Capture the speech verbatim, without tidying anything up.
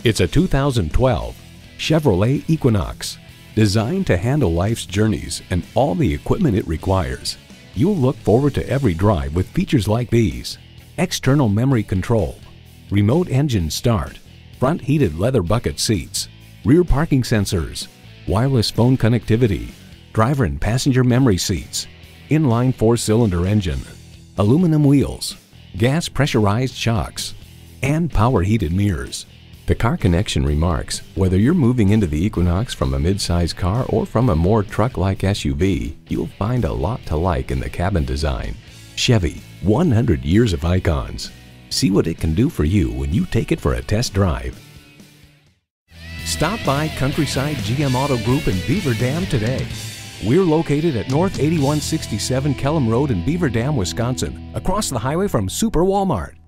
It's a two thousand twelve Chevrolet Equinox. Designed to handle life's journeys and all the equipment it requires, you'll look forward to every drive with features like these: external memory control, remote engine start, front heated leather bucket seats, rear parking sensors, wireless phone connectivity, driver and passenger memory seats, inline four-cylinder engine, aluminum wheels, gas pressurized shocks, and power heated mirrors. The Car Connection remarks, whether you're moving into the Equinox from a mid-size car or from a more truck-like S U V, you'll find a lot to like in the cabin design. Chevy, one hundred years of icons. See what it can do for you when you take it for a test drive. Stop by Countryside G M Auto Group in Beaver Dam today. We're located at North eighty-one sixty-seven Kellum Road in Beaver Dam, Wisconsin, across the highway from Super Walmart.